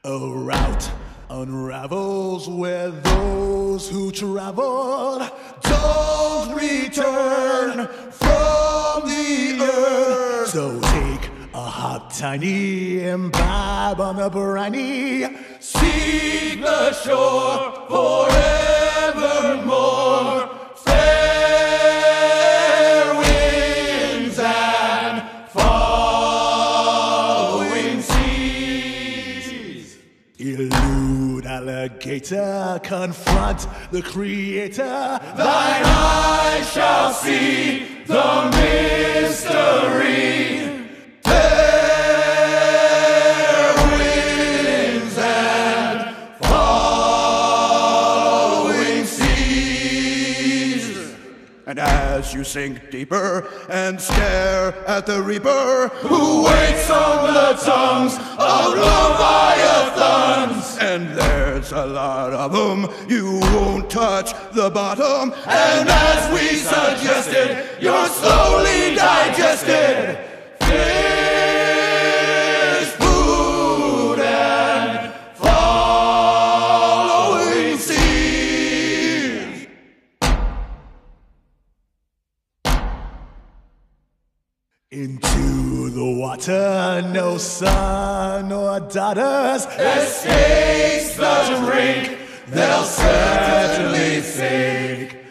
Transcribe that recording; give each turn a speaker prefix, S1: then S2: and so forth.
S1: A route unravels where those who traveled don't return from the earth. So take a hot tiny, imbibe on the briny, seek the shore forevermore. Fair winds and following seas. Elude alligator, confront the creator. Thine eyes shall see the mystery. Fair winds and following seas. And as you sink deeper and stare at the reaper who waits on the tongues of leviathans, and there's a lot of them, you won't touch the bottom, and as we suggested, you're slowly digested. Fish, food, and following seas. Into the water, no son or daughters escapes the drink, they'll certainly sink.